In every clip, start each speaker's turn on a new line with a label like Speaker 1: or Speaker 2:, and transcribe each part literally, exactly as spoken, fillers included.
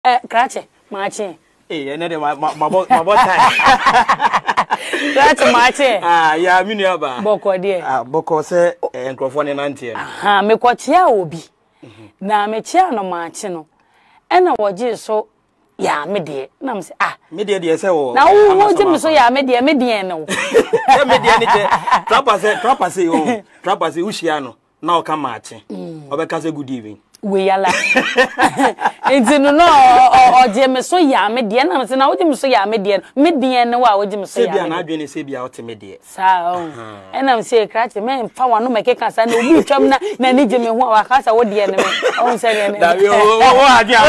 Speaker 1: Eh, Krache, Marching.
Speaker 2: Eh, and then my my my my time.
Speaker 1: That's Marching.
Speaker 2: Ah, yeah, Miniaba.
Speaker 1: Boko dear.
Speaker 2: Ah, Boko say, and Crofone Nantian.
Speaker 1: Ah, me kwa chia obi. Na me chia no Marchino. And I was just so, yeah, me dear. Nam say, ah, me
Speaker 2: dear, dear, so.
Speaker 1: Now, who wants so, yeah, me dear, me dear, no.
Speaker 2: Me dear, Trapper say, Trapper say, oh, Trapper say, Ushiano. Now come marching. Obeka say good evening. We are like it's no no or Jim so ya me dear na say na wo Jim so ya me dear me dear no wa wo Jim so ya na adwene say bia wo me dear
Speaker 1: sa o and am say Krache me fa wa no me keka sa na obi twam na na ni Jim ho wa ka sa wo dear na me on say na
Speaker 2: da yo wo adia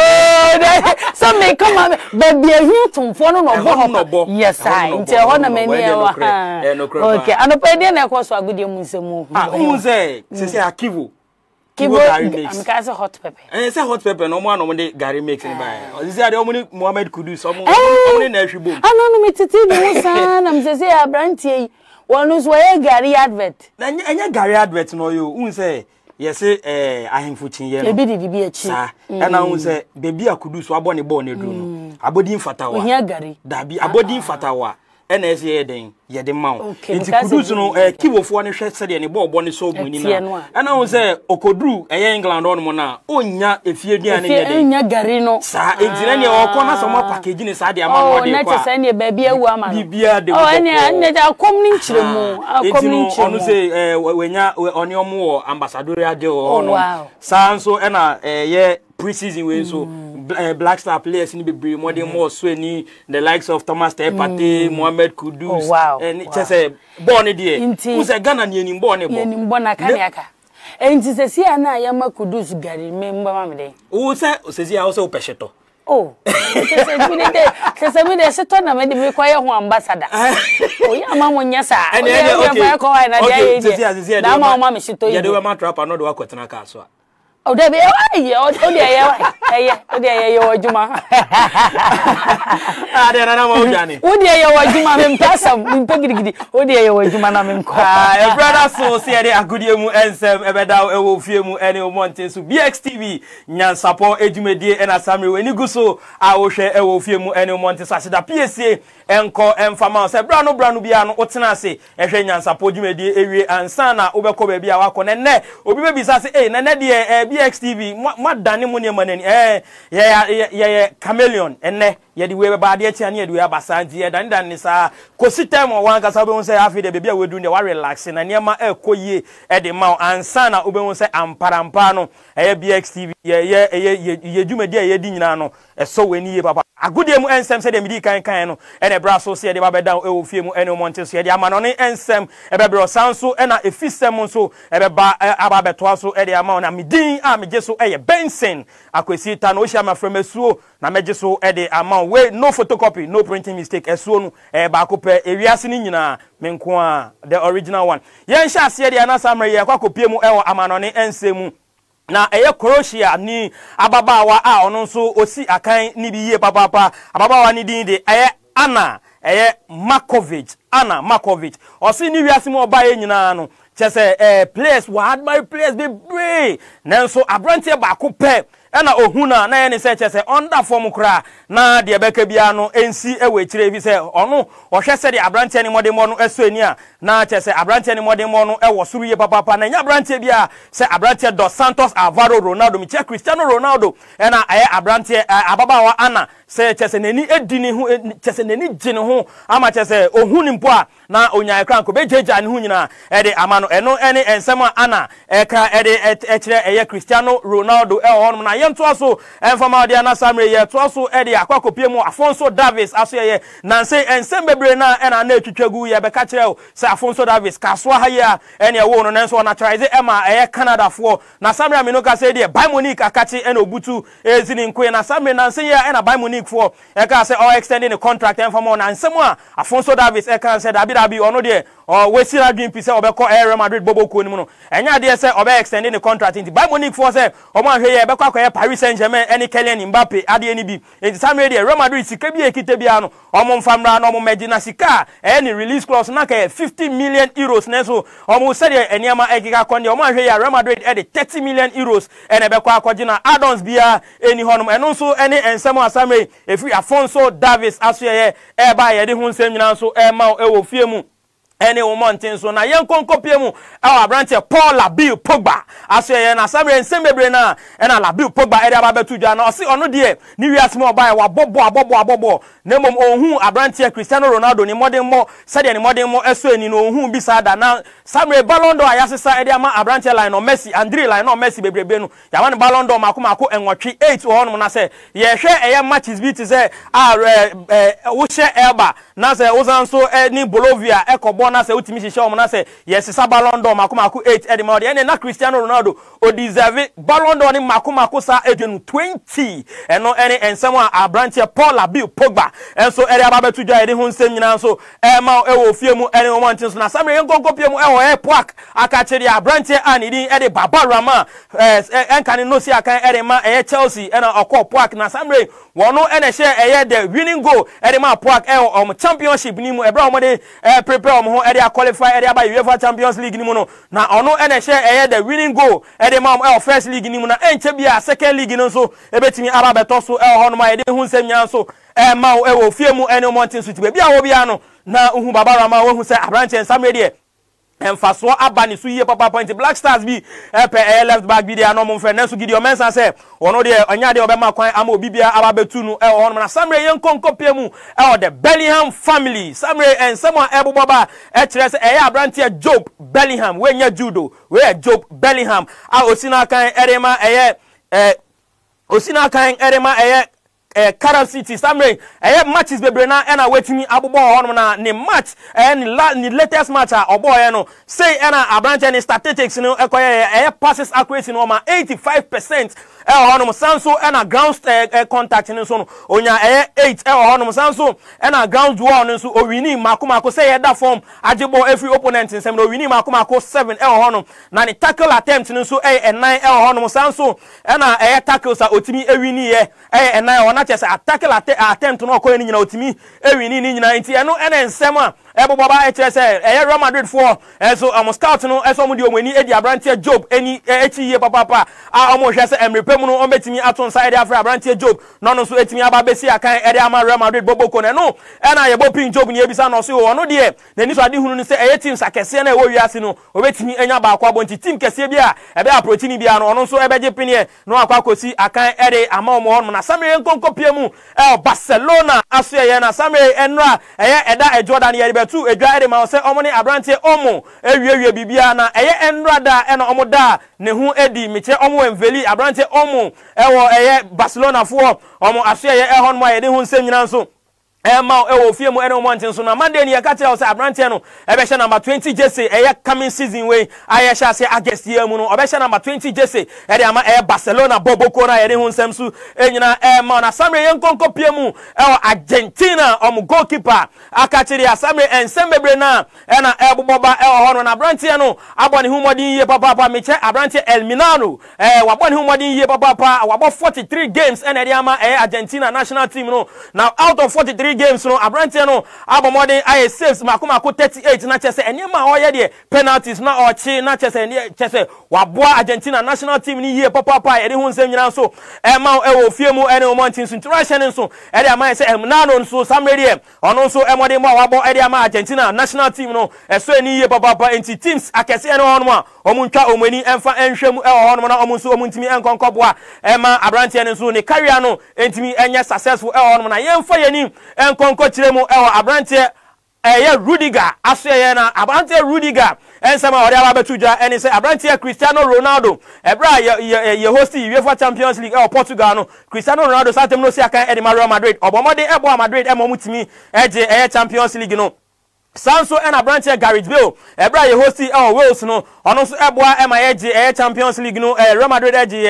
Speaker 1: oh so me come on baby here tumfo no no bo yes I nti ho na me ni wa okay anopa dear na ko so agudie mu nsemu
Speaker 2: ah hu say say say akivu
Speaker 1: Kibo Gary mix. I'm going hot pepper.
Speaker 2: Eh, say hot pepper. No more, no more. Gary mix in buy. This is the only Mohammed Kudu. Some only Nashi boom.
Speaker 1: I know no me titi no son. I'm just say a brand here. One who's why Gary advert.
Speaker 2: Then any Gary advert no you. Un say yes say eh ahim fuchin ye.
Speaker 1: Baby di bi achi.
Speaker 2: Sa. And I un say baby akudu so abone born e drum. Abodi fatawa.
Speaker 1: Here Gary.
Speaker 2: Dabi abodi fatawa. N S A den ye de ma nti kudus no eh kiwofo ne hwe sede ne bo bo ne so mu ni na ana wo se okodru eye England on mo na onya efie duane ne de
Speaker 1: onya gari no
Speaker 2: sa enti ne okọ na so ma package ne sa de ama no de kwa
Speaker 1: oh na se ne ba bia wu ama no
Speaker 2: bibia de
Speaker 1: oh ene ene da kom ni nchire mu akom ni nchire
Speaker 2: onu se eh wenya oni omo wo ambassadorial de o no sa nso e na eh ye pre-season way so uh, Black Star players in the be more than more so any the likes of Thomas Tepate, Mohammed Kudus,
Speaker 1: oh, wow.
Speaker 2: and just say born there. Who's a Ghana ni born e
Speaker 1: born? Ni born akaniaka. Enti se si ana yama Kudus Gary member mamde.
Speaker 2: Who say se si also pesheto.
Speaker 1: Oh, se se mi de se se mi de se to na me de me kwaye ho ambassador. Oh ya ma wonya sa.
Speaker 2: And okay.
Speaker 1: Okay,
Speaker 2: se si se si
Speaker 1: da ma ma me shito yi.
Speaker 2: Ya de we ma trap no de wa kwetena ka so.
Speaker 1: Oh, there be oh, oh, there, yeah, oh, there, yeah, Juma.
Speaker 2: Ah, there, na mo jani.
Speaker 1: Oh, there, yeah, Juma, me pasa, me pegidi. Oh, there, yeah, Juma, na me ko.
Speaker 2: Ah, brother, so say dey agudie mu ensem ebeda e wo fie mu ene o monten so B X T V nyan support ejumedie ena samre we ni guso a wo hwe e wo fie mu ene o monten so aseda P S A enko emfama say bra no bra no bia no otena ase e hwe nyan support ejumedie ewie ansa na obekọ ba bia wakọ ne ne obi be bisa say eh ne ne de B X T V ma dane mu ne manani eh ya ya ya chameleon enne ye di we be ba de atia ne de we abasanti ye dan dan ni sa kosi time wan ka sa be won say afi de be bia we du ne wa relax na ne ma e koyie e de ma ansa na obe won say amparampa no eh B X T V ye ye ye dwumadi ye di nyina no e so we ni ye papa agudie mu ensem se de medi kan kan no e na bra so se de ba be dan e wo fie mu ene monte so ye de ama no ne ensem e be bro sanso e na efisem so e be ba aba beto so e de ama na medin a meje so e ye Benson akwesi ta no hia ma fremesuo na meje so e de ama we no photocopy no printing mistake esuo no e ba ko pe ewiase ni nyina menko a the original one yen hia se de na samre ye kwa kopie mu e wo ama no ne ensem na eye Croatia ni ababawa a ono nso osi akan ni bi ye papapa ababawa ni din de eye Ana eye Markovic Ana Markovic osi ni wiase mu oba ye nyina no chese eh players wa admire players be brave nanso abrantie ba ko pe ena ohuna na ye ne se chese under form kra na de beka bia no ensi ewe kire bi se ono ohwe se de abrantie ne modem no eso ani a na chese abrantie ne modem no e wo suru ye papa na nya abrantie bia se abrantie Dos Santos Alvaro Ronaldo mi che Cristiano Ronaldo ena aye abrantie ababawa Ana se chese neni edini hu chese neni gine hu ama chese ohuni mpo a na onya ekran ko bejeja ne hu nyina e de amano eno ene ensema Ana ekra e de ekire eye Cristiano Ronaldo e ho na yento aso enfama de na samre ye to aso e de akwakopie mu Afonso Davis aso ye nanse ensem bebre na e na na etwetwagu ye be ka kire o se Afonso Davis kaso ha ye a ene e wo no nanso naturalize e ma eye Canada fo na samre amino ka se de Bayern Munich akachi e na obutu ezini nkwe na samre nanse ye e na Bayern Munich fo e ka se all extending the contract enfama na nsem a Afonso Davis e kan se dabi dabi ono de or we see na dream piece obekọ Real Madrid bobo ko ni mu no enya de say obe extending the contract into Bayern Munich for say omo ahwe ye ebekọ akọ Paris Saint-Germain any Kylian Mbappe ade ni bi enti Samuel de Real Madrid sika bi ekite bia no omo mfamra no omo medina sika any release clause na ka fifty million euros na so omo say de eniama ekika konde omo ahwe ye Real Madrid e de thirty million euros ene ebekọ akọje na add-ons bia eni honom eno so eni ensemo Samuel efi Afonso Davies aso ye e ba ye de hu nsem nyina so e ma e wo fie mu ene wo monten so na yen konkopie mu awa branche Paul Labil Pogba aso ye na Samuel Nsembebre na e na Labil Pogba e de aba betu dwa na o si ono de ni wiase mo ba wa bobo abobo abobo na mom ohun abranche Cristiano Ronaldo ni modern mo sade ni modern mo eso eni no ohun bi sada na Samuel Ballon d'Or ayasesa e de ama abranche line no Messi Andre line no Messi bebrebe no ya wan Ballon d'Or mako mako enwotwe eight wo no na se ye hwe eye matches bi ti se a wo hwe Elba na se ozan so ni Bolivia ekobo na se utimi hihye omo na se yesesa Ballon d'Or mako mako eight e de ma de na Cristiano Ronaldo o deserve Ballon d'Or ni mako mako sa edwenu twenty eno ene ensem a abranche Paul Labil Pogba enso ere ababetu dwa ede hu nsem nyina so e ma e wo fie mu ene wo montin so na Samuel yenkonko pie mu e wo e park aka chiri abranche ani din e de Babarama enkane no si akan ere ma e Chelsea ena okọ park na Samuel wono ene hye eye the winning goal ere ma park e o championship ni mu e bra o mo de prepare o mo ho ere qualify ere aba UEFA Champions League ni mu no na ono ene hye eye the winning goal ere ma e first league ni mu na enche bia second league no so ebetimi aba beto so e ho no ma ede hu nsem nya so e ma e wo fie mu ene montin so ti bia wo bia no na uhu Babarama wo hu se abranche Samuel de emfaso abani so ye papa point Black Stars bi e left back bi de anom mfe na so Gideon Mensah se ono de onya de obema kwan ama obibia aba betu no e ho no na Samuel yenkonkopie mu e o the Bellingham family Samuel en someone eboboba e kire se e abrantie Job Bellingham we nya judo we Job Bellingham a osina kan erema eye eh osina kan erema eye eh Carab City Samuel eh matches bebre na e na wetimi abobo hono na ni match eh ni la ni latest match a obo ye no say e na abranche ni statistics no ekoye eh passes accuracy no ma eighty-five percent eh hono sanso e na ground eh, contact ni so no onya eh eight eh hono sanso e na ground duel no so o wini makomako say e da form agebo every opponent nsem no wini makomako seven eh hono na ni tackle attempt ni so eh nine eh hono sanso e na eh tackles a otimi e wini ye eh nine chese attack attempt no ko ni nyina otimi ewini ni nyina nti eno ene nsem a eboboba e chese e Real Madrid for so am scout no eso mo di omani edi abrantie Job eni echi ye papa papa a omo hwese emrepe mu no o betimi aton side afra abrantie Job no no so etimi aba besi akan edi ama Real Madrid boboko ne no ena ye bo pin Job ni ebisa no so wo no de na ni so ade hunu ni se eye team sakese na e wo wiase no o betimi enya ba akwa bonti team kese bia e be approach ni bia no ono so e beje pinie no akwa kosi akan edi ama omo hono na Samuel yenkonko pie mu e Barcelona aso ye na Samuel enra eye eda e Jordan ye betu edwa ede ma se omo ni abrantie omo ewiewie bibia na eye enra da e na omo da ne hu edi meche omo enveli abrantie omo e wo eye Barcelona fo omo aso ye e hon mo ye de hu nsem nyina nso Emma ewo fie mu ene montin so na Monday ni yakati o say abrantie no e be hye number twenty jersey e ye coming season we aye hye ase August year mu no o be hye number twenty jersey e de ama e Barcelona boboko na ye de hu nsem su enyina Emma na Samuel yenkonko pie mu e o Argentina o mu goalkeeper akachiri Samuel Nsembebre na e na e boboba e o hono na abrantie no abone hu modin ye papa papa meche abrantie El Minano e wabone hu modin ye papa papa wabo forty-three games e na de ama e Argentina national team no now out of forty-three games no abrantie no abomodin aye saves makoma ko thirty-eight na chese enema o ye de penalties na o chi na chese chese waboa Argentina national team ni ye papa papa e de hu nsem nyina so e ma e wo fie mu ene o montin so interaction nso e de ama se emnano nso Samuel ono nso emodin mo wabo e de ama Argentina national team no e so ni ye papa papa enti teams akese ene hono a omu ntwa omani emfa enhwem e hono na omu nso omu ntimi enkonkoboa e ma abrantie nso ne career no entimi enye successful e hono na yemfa yeni enkonko kiremu e abrantie eye Rudiger aso ye na abrantie Rudiger ensema ori aba betuja eni se abrantie Cristiano Ronaldo ebra ye ye host UEFA Champions League e Portugal no Cristiano Ronaldo satem no si aka e Real Madrid obomode e bo Madrid e momutimi eje e Champions League no Sanso and abrantie Gareth Bale ebra ye host e Wales no ono so eboa e ma eje e Champions League no Real Madrid eje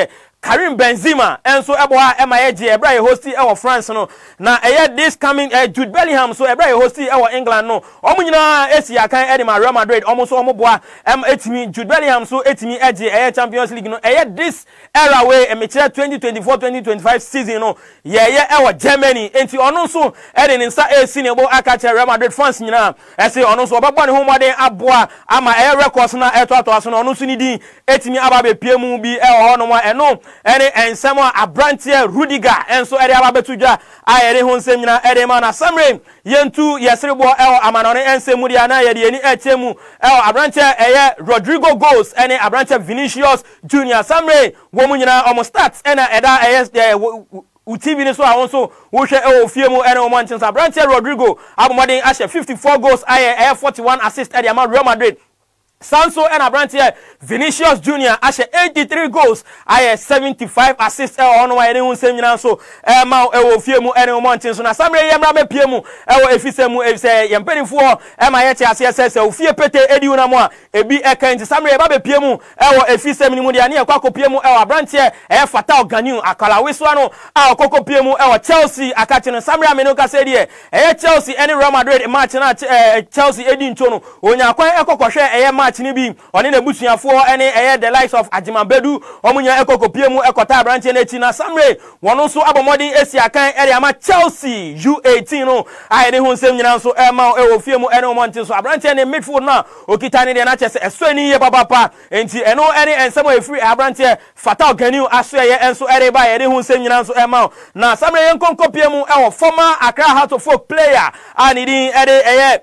Speaker 2: Karim Benzema enso ebo ha ema ye je ebra ye hosti e wo France no na eye this coming uh, Jude Bellingham so ebra ye hosti e wo England no omo nyina esi akan e de ma Real Madrid omo so omo boa em etimi Jude Bellingham so etimi eje eye Champions League no eye this era way e me kire twenty twenty-four twenty twenty-five season no ye ye e wo Germany enti ono so e de nsa esi ne bo aka kire Real Madrid fans nyina e se ono so obabo ne ho moden aboa ama eye records na e to ato aso no ono so ni din etimi aba be piemu bi e ho no mo eno ene ensemo Abrantie Rudiger enso ere aba betudwa ayere ho nsem nyina ere ma na samre yentu yesrebo e amanone ensemu dia na ye de ni echemu e Abrantie eye Rodrigo goals ene Abrantie Vinicius Junior samre wo mu nyina omo stats ena eda eye U T V ni so awon so wo hwe e ofie mu ene o Manchester Abrantie Rodrigo abomodin ahye fifty-four goals aye forty-one assists e de ma Real Madrid Sanso and Abrantie Vinicius Junior ashe eighty-three goals aye seventy-five assists e ono wa ene hunsem nyina so e ma e wo fie mu ene montin so na samre ye mra me pie mu e wo efise mu e se ye mpanifo e ma ye che ase se se ofie pete edi una mo a ebi e kan ti samre ye ba be pie mu e wo efise mu ni mu dia ne e kwa kopie mu e wo Abrantie e fata organiu akala weso ano a okokopie mu e wo Chelsea akache no samre ameno ka se die e Chelsea ene Real Madrid match na Chelsea edi nto no onya kwan e kokohwe e match ni bi oni na busuafo ene eye the likes of Ajimabedu omunya ekokopie mu ekota Abrantie na chi na samre wono so abomodin esi akan ere ama Chelsea U eighteen no ayede hu nsem nyina so e ma e wo fie mu ene omontin so Abrantie ne midfield na okita ne de na chese eso ni ye babapa enti eno ene ensem e free Abrantie fata organiu aso ye enso ere ba yede hu nsem nyina so e ma na samre yen konkopie mu e wo former Accra Hearts of Oak player ani din ere eye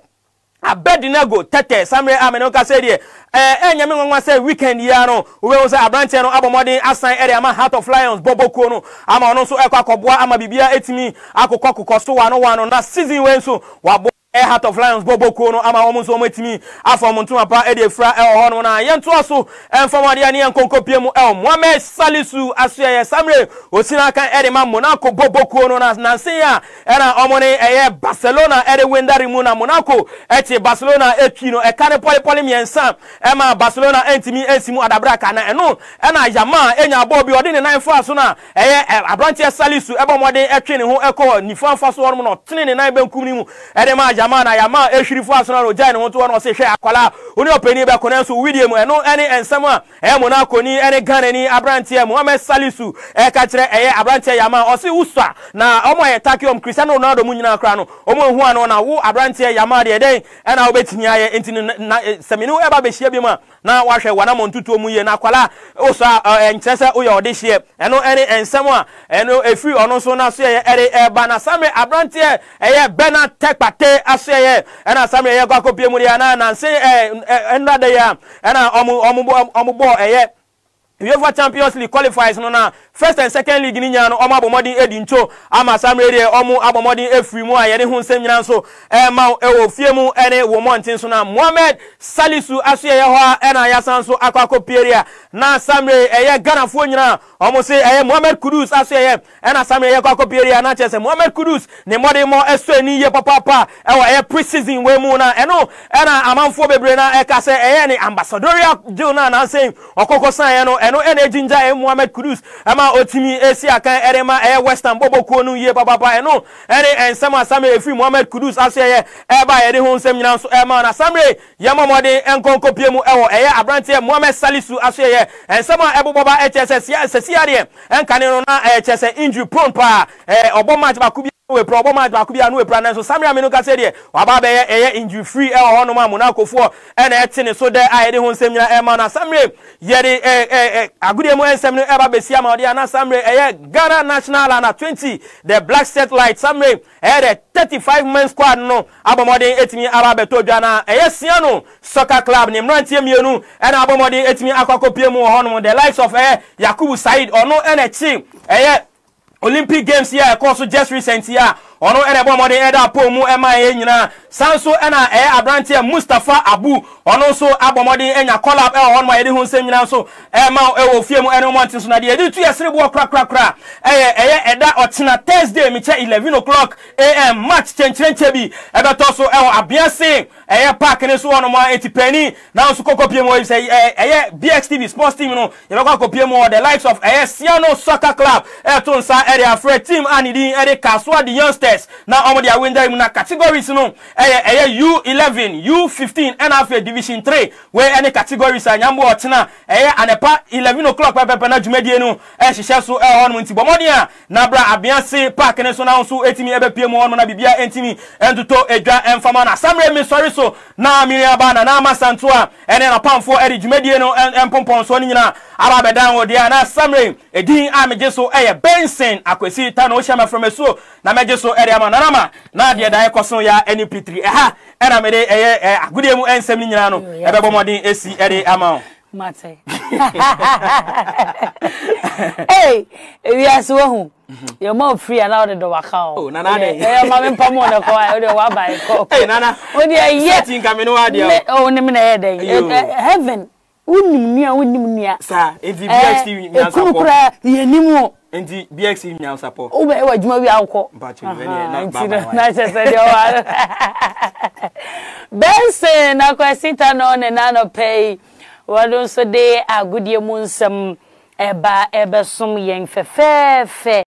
Speaker 2: Abednego tete samre ameno ka se die eh enyame nwanwa se weekend ya no we wo se Abrantie no abomodin asan area ama Heart of Lions boboko no ama ono so ekwa koboa ama bibia etimi akokọ kokọ so wano wano na season we so wabo e Heart of Lions boboko no ama omo so ometimi afom ntuma pa e de fra e ho no na yento aso enfamade ani enkonkopie mu e Mohamed Salisu aso ye samre osina kan e de ma Monaco boboko no na nansen ya era omo ne e Barcelona e de wendari mu na Monaco e ti Barcelona e twi no e kane poli poli miensa e ma Barcelona entimi esimu adabra kana eno e na Yama enya ball bi odi ne nine fa so na e Abrantie Salisu e bomode e twi ne ho e ko nifa fa so no tene ne nine benkum ni mu e de ma Yama na Yama e hwiri fa so na ro jai ne ho to no se hwe akwala oni openi be ko na so video mu eno ene ensama e Monaco ni ene Ghana ni Abrantie Mohamed Salisu e ka kire e Abrantie Yama o se uswa na omo ye takiom Cristiano Ronaldo mu nyina kra no omo hu ano na wo Abrantie Yama de den e na obetimi aye enti seminu e ba be hie bi ma na wa hwe wana montutu mu ye na kwala uswa enkyese uye ode hie eno ene ensama a eno efri ono so na so ye ere e ba na same Abrantie eye Bena tekpate aseye ena samre ye kwa kopie mu dia na na se enda de ya ena omu omu omu bo eye UEFA Champions League qualifiers no na first and second league ni nya no omo abomodin edi ncho ama samre de omo abomodin efri mu ayede hu nsem nyina so e ma e wo fie mu ene wo montin so na Mohamed Salisu asye ye ho ena yasan so akwa kopieria na samre eye Ghana fo nyina omo se eye Mohamed Kudus asye ye ena samre ye kwa kopieria na chese Mohamed Kudus ne modern mo eso ni ye papa papa e wo eye pre-season we mu na eno ena amanfo bebre na e ka se eye ni ambassadorial deal na na say okokosan ye no eno ene jinja e Mohamed Kudus ama otimi esi akan erema e Western boboko no ye papa eno ene ensama same efi Mohamed Kudus asye ye e ba ye de ho nsem nyina so e ma na samre ye mamode enkonkopie mu e wo eye Abrantie Mohamed Salisu asye ye ensama e boboba H S S ya sesiare enkane no na H S S injury prone pa e obo match ba kubi we problem match ba kubi anu we plan so samre amenu ka se de waba be ye injury free e ho no ma Monaco fo e na etene so de ayede ho nsem nyina e ma na samre ye de e e agudie mu ensem no e ba be sia ma de na samre e ye Ghana national under twenty the Black Satellite samre e de thirty-five men squad no abomodin etimi aba be to dwa na e ye sia no soccer club ni mrantie mienu e na abomodin etimi akwakopie mu ho no the likes of e Yakubu Said ono ene chi e ye Olympic Games here course just recent here ono ene bo modern eda po mu ema ye nyina sanso ena eh abrantie Mustafa Abu ono so abomodin enya collab e ho no yede hu nsem nyina so e ma e wo fie mu ene mo ntin so na de yede tu yesere bo kra kra kra eye eye eda otena Thursday mi che eleven o'clock a m match chenchenche bi e beto so e ho abiase eye park ne so ono mo etipani na so kokopie mo say eye B X T V sports team no ye be kokopie mo the likes of eye Siano Soccer Club e to nsa area free team anidi ere Kaswa the youngsters na omo dia window mu na categories no eye eye U eleven U fifteen and after division three where any categories are nyambo otena eye anepa eleven o'clock pepe na dwumadie no e hihye so e hono nti bomodia na bra abiase park ne so na so etimi ebe pie mu hono na bibia entimi entuto edwa enfama na samre mi sorry so na miri abana na amasanto a ene na pamfo eri dwumadie no empompon so nyina aba bedan wo dia na samre edin ameje so eye Benson akwesi ta no hia from so na meje so eri ama na nama na de dan ekoso ya eni pitri eha era mede eye agudie mu ensem nyina no ebe bomodin esi eri ama
Speaker 1: Mate. Hey, we are so who. Your mom free and out the door account.
Speaker 2: Oh, Nana.
Speaker 1: Eh, mamma pamo na kwa o de wa buy ko.
Speaker 2: Hey, Nana.
Speaker 1: O de yet
Speaker 2: in kameno adia.
Speaker 1: Oh, ne me na head. Heaven. Unim nia unim nia.
Speaker 2: Sir, enti B X T V nya support.
Speaker 1: Kura ye nimu.
Speaker 2: Enti B X T V nya support.
Speaker 1: O be e wadwuma wi anko.
Speaker 2: But you na
Speaker 1: baba. Na se se de wa. Benson na kwesita no ne na no pay. Wadon so de agudie mu nsem eba ebe som yen fefefe